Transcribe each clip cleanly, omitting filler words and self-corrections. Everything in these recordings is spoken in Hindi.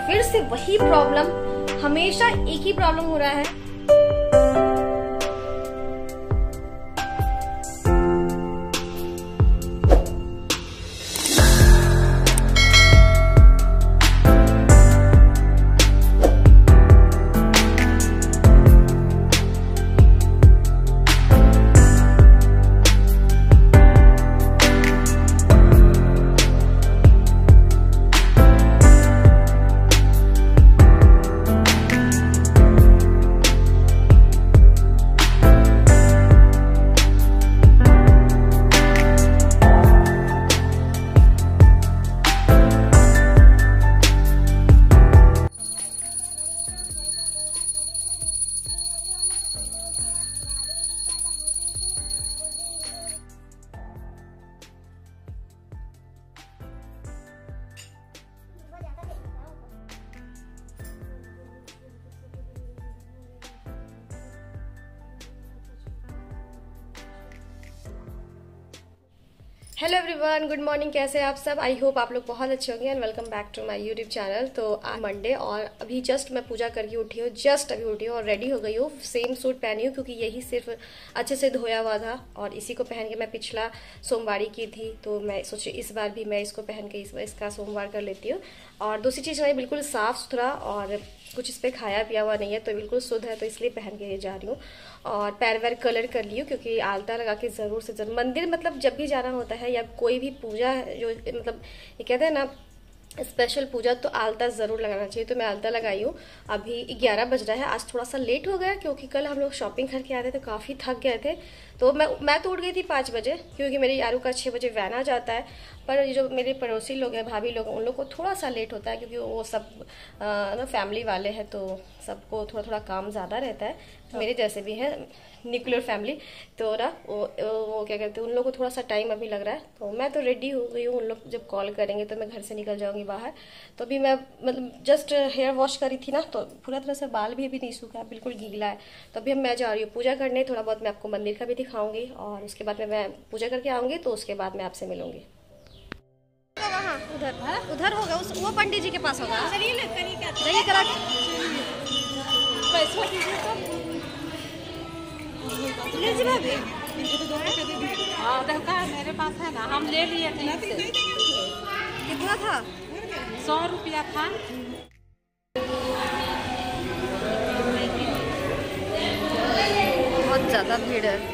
फिर से वही प्रॉब्लम, हमेशा एक ही प्रॉब्लम हो रहा है। Hello everyone, good morning. कैसे हैं आप सब? आई होप आप लोग बहुत अच्छे होंगे and welcome back to my YouTube channel. तो आज मंडे और अभी जस्ट मैं पूजा करके उठी हूँ, जस्ट अभी उठी हूँ और रेडी हो गई हूँ। सेम सूट पहनी हूँ क्योंकि यही सिर्फ अच्छे से धोया हुआ था और इसी को पहन के मैं पिछला सोमवारी की थी, तो मैं सोची इस बार भी मैं इसको पहन के इसका सोमवार कर लेती हूँ। और दूसरी चीज़ मैं बिल्कुल साफ़ सुथरा और कुछ इस पर खाया पिया हुआ नहीं है, तो बिल्कुल शुद्ध है, तो इसलिए पहन के जा रही हूँ। और पैर वैर कलर कर ली हूँ क्योंकि आलता लगा के ज़रूर से ज़रूर मंदिर मतलब जब भी जाना होता है या कोई भी पूजा जो मतलब ये कहते हैं ना स्पेशल पूजा, तो आलता ज़रूर लगाना चाहिए। तो मैं आलता लगाई हूँ। अभी 11 बज रहा है। आज थोड़ा सा लेट हो गया क्योंकि कल हम लोग शॉपिंग करके आए थे तो काफ़ी थक गए थे। तो मैं तो उठ गई थी 5 बजे क्योंकि मेरे यारू का 6 बजे वैन आ जाता है। पर ये जो मेरे पड़ोसी लोग हैं, भाभी लोग, उन लोग को थोड़ा सा लेट होता है क्योंकि वो सब ना फैमिली वाले हैं, तो सबको थोड़ा थोड़ा काम ज़्यादा रहता है। मेरे जैसे भी हैं न्यूक्लियर फैमिली, तो ना वो क्या कहते हैं, उन लोगों को थोड़ा सा टाइम अभी लग रहा है। तो मैं तो रेडी हो गई हूँ। उन लोग जब कॉल करेंगे तो मैं घर से निकल जाऊँगी बाहर। तो अभी मैं मतलब जस्ट हेयर वॉश करी थी ना, तो पूरा तरह से बाल भी अभी नहीं सूखा है, बिल्कुल गीला है। तो अभी मैं जा रही हूँ पूजा करने। थोड़ा बहुत मैं आपको मंदिर का भी दिखाऊंगी और उसके बाद में मैं पूजा करके आऊँगी, तो उसके बाद मैं आपसे मिलूंगी। वहाँ उधर होगा, वो पंडित जी के पास होगा। मेरे पास है ना, हम ले लिए थे। कितना था? 100 रुपया था। बहुत ज्यादा भीड़ है।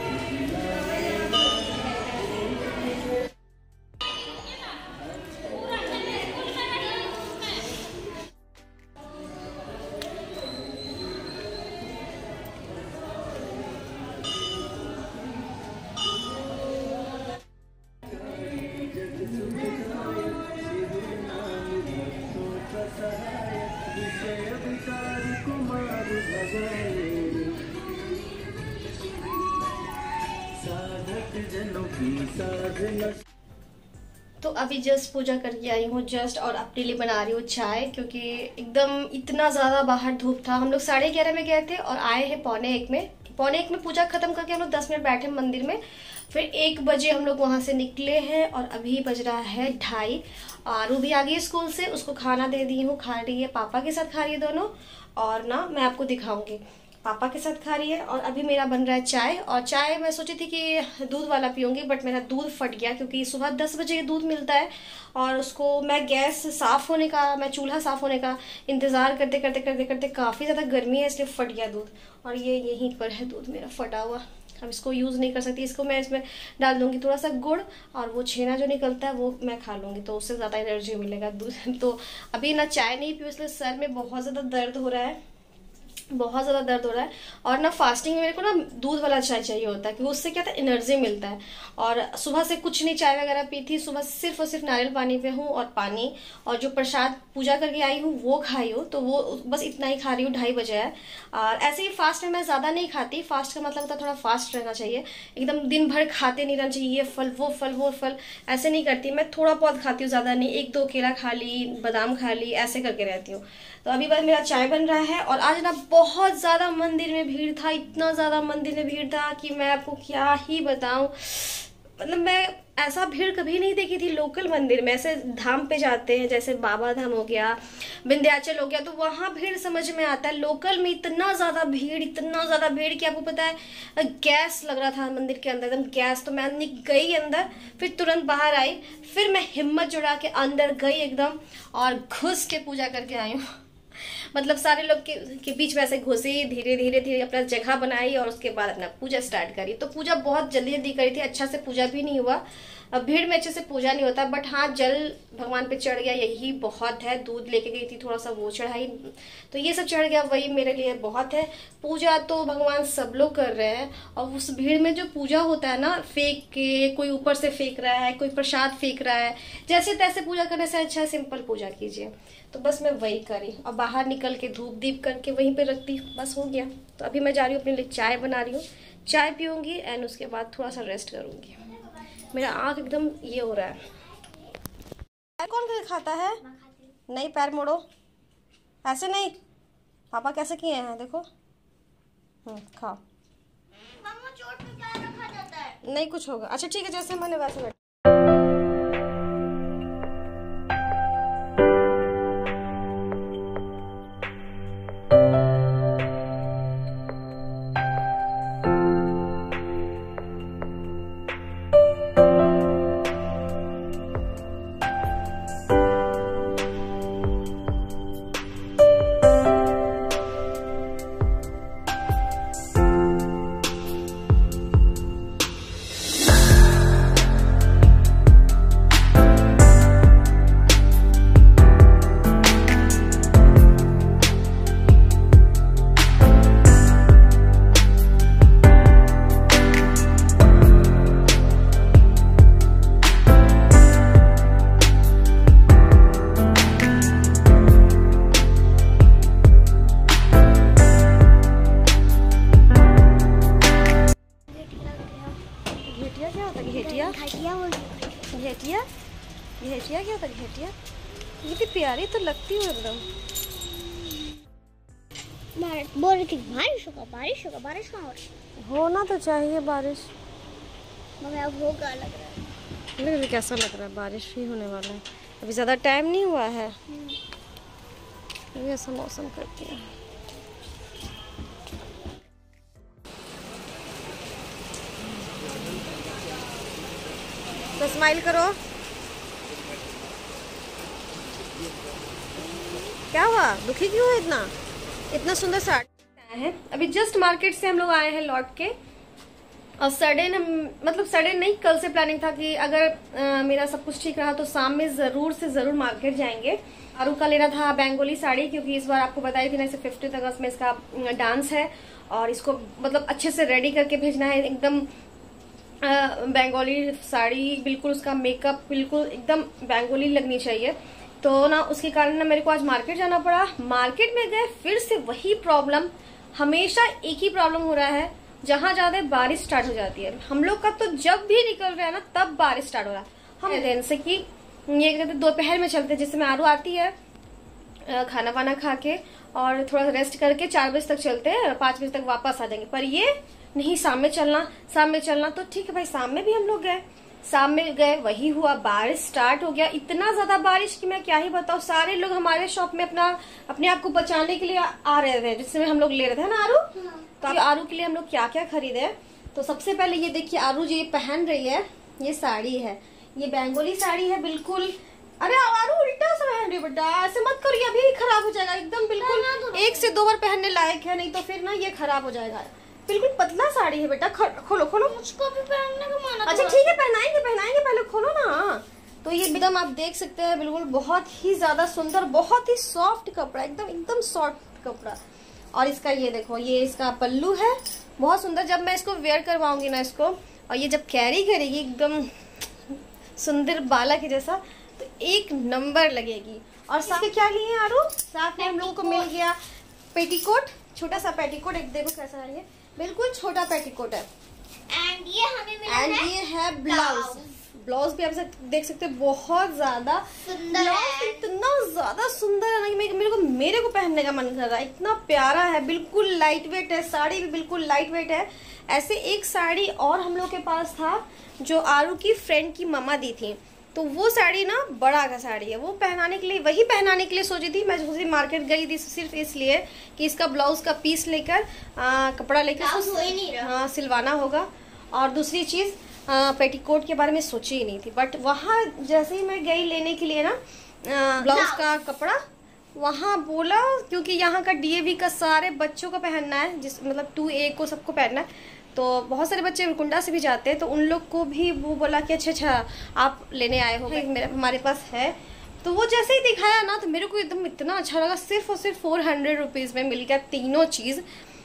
तो अभी जस्ट पूजा करके आई हूँ जस्ट, और अपने लिए बना रही हूँ चाय क्योंकि एकदम इतना ज़्यादा बाहर धूप था। हम लोग 11:30 में गए थे और आए हैं 1:45 में। 1:45 में पूजा खत्म करके हम लोग 10 मिनट बैठे मंदिर में। फिर 1 बजे हम लोग वहाँ से निकले हैं और अभी बज रहा है 2:30। और रूबी आ गई स्कूल से, उसको खाना दे दी हूँ, खा रही है, पापा के साथ खा रही है दोनों। और ना मैं आपको दिखाऊंगी, पापा के साथ खा रही है। और अभी मेरा बन रहा है चाय, और चाय मैं सोची थी कि दूध वाला पीऊंगी, बट मेरा दूध फट गया क्योंकि सुबह 10 बजे दूध मिलता है और उसको मैं गैस साफ़ होने का, मैं चूल्हा साफ़ होने का इंतज़ार करते करते करते करते काफ़ी ज़्यादा गर्मी है, इसलिए फट गया दूध। और ये यहीं पर है दूध मेरा फटा हुआ। अब इसको यूज़ नहीं कर सकती। इसको मैं इसमें डाल दूंगी थोड़ा सा गुड़, और वो छेना जो निकलता है वो मैं खा लूँगी, तो उससे ज़्यादा एनर्जी मिलेगा दूध। तो अभी ना चाय नहीं पी, इसलिए सर में बहुत ज़्यादा दर्द हो रहा है, बहुत ज़्यादा दर्द हो रहा है। और ना फास्टिंग में मेरे को ना दूध वाला चाय चाहिए होता है क्योंकि उससे क्या था, एनर्जी मिलता है। और सुबह से कुछ नहीं चाय वगैरह पी थी, सुबह सिर्फ और सिर्फ नारियल पानी पे हूँ और पानी, और जो प्रसाद पूजा करके आई हूँ वो खाई हूँ, तो वो बस इतना ही खा रही हूँ। 2:30 बजे है। और ऐसे ही फास्ट में मैं ज़्यादा नहीं खाती। फास्ट का मतलब होता है थोड़ा फास्ट रहना चाहिए, एकदम दिन भर खाते नहीं रहना चाहिए, ये फल वो फल वो फल, ऐसे नहीं करती मैं। थोड़ा बहुत खाती हूँ, ज़्यादा नहीं, 1-2 केला खा ली, बादाम खा ली, ऐसे करके रहती हूँ। तो अभी बस मेरा चाय बन रहा है। और आज ना बहुत ज़्यादा मंदिर में भीड़ था, इतना ज़्यादा मंदिर में भीड़ था कि मैं आपको क्या ही बताऊं। मतलब मैं ऐसा भीड़ कभी नहीं देखी थी लोकल मंदिर में। ऐसे धाम पे जाते हैं जैसे बाबा धाम हो गया, विंध्याचल हो गया, तो वहां भीड़ समझ में आता है। लोकल में इतना ज्यादा भीड़ कि आपको पता है गैस लग रहा था मंदिर के अंदर, एकदम गैस। तो मैं गई अंदर, फिर तुरंत बाहर आई, फिर मैं हिम्मत जुड़ा के अंदर गई एकदम, और घुस के पूजा करके आई हूँ। मतलब सारे लोग के बीच में ऐसे घुसी, धीरे धीरे अपना जगह बनाई, और उसके बाद अपना पूजा स्टार्ट करी। तो पूजा बहुत जल्दी करी थी, अच्छा से पूजा भी नहीं हुआ। अब भीड़ में अच्छे से पूजा नहीं होता, बट हाँ जल भगवान पे चढ़ गया, यही बहुत है। दूध लेके गई थी, थोड़ा सा वो चढ़ाई, तो ये सब चढ़ गया, वही मेरे लिए बहुत है। पूजा तो भगवान सब लोग कर रहे हैं, और उस भीड़ में जो पूजा होता है ना, फेंक के, कोई ऊपर से फेंक रहा है, कोई प्रसाद फेंक रहा है, जैसे तैसे पूजा करने से अच्छा सिंपल पूजा कीजिए। तो बस मैं वही करी, और बाहर निकल के धूप दीप करके वहीं पे रखती, बस हो गया। तो अभी मैं जा रही हूँ अपने लिए चाय बना रही हूँ, चाय पीऊंगी एंड उसके बाद थोड़ा सा रेस्ट करूंगी। मेरा आँख एकदम ये हो रहा है। पैर कौन खाता है? नहीं, पैर मोड़ो, ऐसे नहीं। पापा कैसे किए हैं देखो। खाओ। मम्मा चोट पे पैर रखा जाता है। नहीं कुछ होगा। अच्छा ठीक है, जैसे मैंने वैसे बैठ। घेटिया क्या होता है? घेटिया इतनी प्यारी तो लगती हूँ एकदम। बोल रही थी बारिश होगा। होना तो चाहिए बारिश। मम्मी अब होगा लग रहा है। मुझे कैसा लग रहा है? बारिश ही होने वाला है, अभी ज़्यादा टाइम नहीं हुआ है। ये ऐसा मौसम करती है। तो स्माइल करो। क्या हुआ? दुखी क्यों है इतना सुंदर साड़ी है। अभी जस्ट मार्केट से हम लोग आए हैं लौट के, और सडन मतलब सडन नहीं, कल से प्लानिंग था कि अगर मेरा सब कुछ ठीक रहा तो शाम में जरूर से जरूर मार्केट जाएंगे। आरू का लेना था बेंगोली साड़ी, क्योंकि इस बार आपको बताई थी ना, इसे 15 अगस्त में इसका डांस है, और इसको मतलब अच्छे से रेडी करके भेजना है। एकदम बेंगोली साड़ी, बिल्कुल उसका मेकअप बिल्कुल एकदम बेंगोली लगनी चाहिए। तो ना उसके कारण ना मेरे को आज मार्केट जाना पड़ा। मार्केट में गए, फिर से वही प्रॉब्लम, हमेशा एक ही प्रॉब्लम हो रहा है, जहां ज्यादा बारिश स्टार्ट हो जाती है। हम लोग का तो जब भी निकल रहा है ना तब बारिश स्टार्ट हो रहा है। हम दिन से कि ये कहते दोपहर में चलते, जिससे में आरू आती है खाना वाना खा के और थोड़ा रेस्ट करके 4 बजे तक चलते हैं, 5 बजे तक वापस आ जाएंगे। पर ये नहीं, शाम में चलना। तो ठीक है भाई, शाम में भी हम लोग गए, शाम में गए, वही हुआ, बारिश स्टार्ट हो गया। इतना ज्यादा बारिश कि मैं क्या ही बताऊं। सारे लोग हमारे शॉप में अपने आप को बचाने के लिए आ रहे थे, जिसमें हम लोग ले रहे थे ना आरू। तो आरू के लिए हम लोग क्या क्या खरीदे, तो सबसे पहले ये देखिए, आरू जी पहन रही है, ये साड़ी है, ये बेंगोली साड़ी है बिल्कुल। अरे आरू उल्टा सा पहन रही बेटा, ऐसे मत करिए, अभी खराब हो जाएगा एकदम। बिल्कुल 1 से 2 बार पहनने लायक है, नहीं तो फिर ना ये खराब हो जाएगा। बिल्कुल पतला साड़ी है बेटा। खोलो मुझको भी पहनने का मन। अच्छा ठीक है, पहनाएंगे, पहले खोलो ना। तो ये एकदम आप देख सकते हैं, बिल्कुल बहुत ही ज्यादा सुंदर, बहुत ही सॉफ्ट कपड़ा, एकदम सॉफ्ट कपड़ा। और इसका ये देखो, ये इसका पल्लू है, बहुत सुंदर। जब मैं इसको वेयर करवाऊंगी ना इसको, और ये जब कैरी करेगी एकदम सुंदर बाला के जैसा, तो 1 नंबर लगेगी। और साथ में क्या लिए आरू? साथ में हम लोगों को मिल गया पेटीकोट, छोटा सा पेटीकोट। एक देखो कैसा है, ये बिल्कुल छोटा पेटीकोट है। एंड ये हमें मिला है, ये है ब्लाउज भी आप देख सकते हैं, बहुत ज्यादा सुंदर है। इतना ज्यादा सुंदर है ना, मेरे को मेरे को पहनने का मन कर रहा है, इतना प्यारा है, बिल्कुल लाइट वेट है, साड़ी भी बिल्कुल लाइट वेट है। ऐसे एक साड़ी और हम लोग के पास था जो आरू की फ्रेंड की मम्मा दी थी, तो वो साड़ी ना बड़ा का साड़ी है, वो पहनाने के लिए, वही पहनाने के लिए सोची थी। मैं सोची मार्केट गई थी सिर्फ इसलिए कि इसका ब्लाउज का पीस लेकर कपड़ा लेकर हाँ सिलवाना होगा। और दूसरी चीज़ पेटीकोट के बारे में सोची ही नहीं थी, बट वहाँ जैसे ही मैं गई लेने के लिए ना ब्लाउज का कपड़ा, वहाँ बोला क्योंकि यहाँ का डीएवी का सारे बच्चों को पहनना है, जिस मतलब 2A को सबको पहनना है, तो बहुत सारे बच्चे कुंडा से भी जाते हैं, तो उन लोग को भी वो बोला कि अच्छा आप लेने आए हो, हमारे पास है। तो वो जैसे ही दिखाया ना तो मेरे को एकदम इतना अच्छा लगा, सिर्फ और सिर्फ 400 रुपीज़ में मिल गया तीनों चीज़।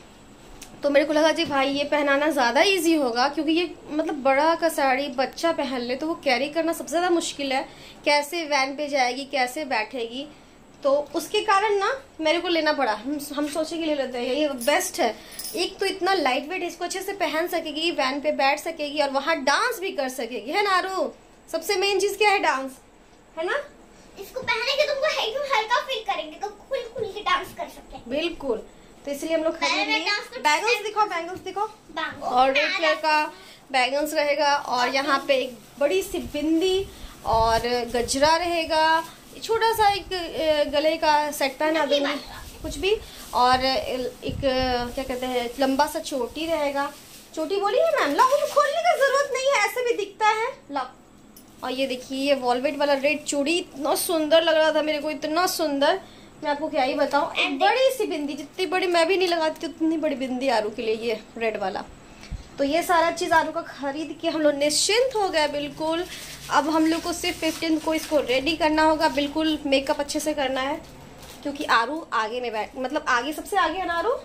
तो मेरे को लगा जी भाई ये पहनाना ज़्यादा इजी होगा, क्योंकि ये मतलब बड़ा का साड़ी बच्चा पहन ले तो वो कैरी करना सबसे ज़्यादा मुश्किल है, कैसे वैन पे जाएगी, कैसे बैठेगी, तो उसके कारण ना मेरे को लेना पड़ा। हम सोचे कि ले लेते हैं, ये बेस्ट है। एक तो इतना लाइट वेट, इसको अच्छे से पहन सकेगी, वैन पे बैठ सकेगी और वहाँ डांस भी कर सकेगी, है ना आरू? सबसे मेन चीज़ क्या है? डांस, है ना? इसको पहने के तुमको एकदम हल्का फील करेंगे तो खुल खुल के डांस कर सकते हैं। बिल्कुल, तो इसलिए हम लोग खरीद लिए। बैंगल्स दिखाओ, बैंगल्स दिखाओ। और रेड कलर का बैंगल्स रहेगा, और यहाँ पे एक बड़ी सी बिंदी और गजरा रहेगा, छोटा सा एक गले का सेट पहना दूंगी कुछ भी, और एक क्या कहते हैं लंबा सा चोटी रहेगा। चोटी बोली है मैम, ला खोलने का जरूरत नहीं है, ऐसे भी दिखता है, ला। और ये देखिए ये वॉलवेट वाला रेड चूड़ी, इतना सुंदर लग रहा था मेरे को, इतना सुंदर, मैं आपको क्या ही बताऊं। एक बड़ी सी बिंदी, जितनी बड़ी मैं भी नहीं लगाती उतनी बड़ी बिंदी आरू के लिए, ये रेड वाला। तो ये सारा चीज़ आरू का खरीद के हम लोग निश्चिंत हो गए बिल्कुल। अब हम लोग को सिर्फ 15 को इसको रेडी करना होगा, बिल्कुल मेकअप अच्छे से करना है, क्योंकि आरू आगे में बैठ, मतलब आगे सबसे आगे है ना आरू।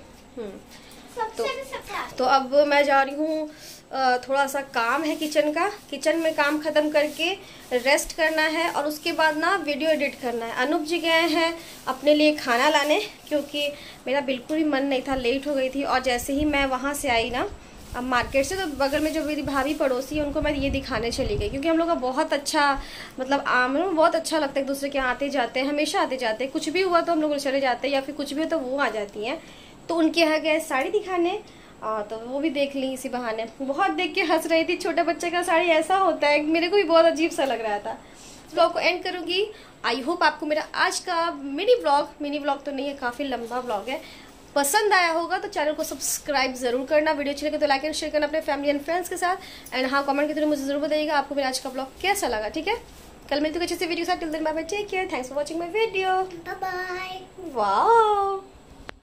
तो अब मैं जा रही हूँ, थोड़ा सा काम है किचन का, किचन में काम ख़त्म करके रेस्ट करना है, और उसके बाद ना वीडियो एडिट करना है। अनूप जी गए हैं अपने लिए खाना लाने, क्योंकि मेरा बिल्कुल भी मन नहीं था, लेट हो गई थी। और जैसे ही मैं वहाँ से आई ना अब मार्केट से, तो बगल में जो मेरी भाभी पड़ोसी है उनको मैं ये दिखाने चली गई, क्योंकि हम लोग का बहुत अच्छा मतलब बहुत अच्छा लगता है एक दूसरे के यहाँ आते जाते हैं, हमेशा आते जाते हैं, कुछ भी हुआ तो हम लोग चले जाते हैं, या फिर कुछ भी हो तो वो आ जाती हैं। तो उनके यहाँ गए साड़ी दिखाने, तो वो भी देख ली इसी बहाने। बहुत देख के हंस रही थी, छोटे बच्चे का साड़ी ऐसा होता है, मेरे को भी बहुत अजीब सा लग रहा था। ब्लॉग को एंड करूँगी। आई होप आपको मेरा आज का मिनी ब्लॉग तो नहीं है, काफ़ी लंबा ब्लॉग है, पसंद आया होगा। तो चैनल को सब्सक्राइब जरूर करना, वीडियो अच्छी लगे तो लाइक एंड शेयर करना अपने फैमिली एंड फ्रेंड्स के साथ। एंड हाँ, कमेंट के थ्रू मुझे जरूर बताइएगा आपको मेरा आज का ब्लॉग कैसा लगा, ठीक है? कल मिलती हूँ अच्छे से वीडियो के साथ। Till then bye bye, take care, thanks for watching my video, bye bye. Wow.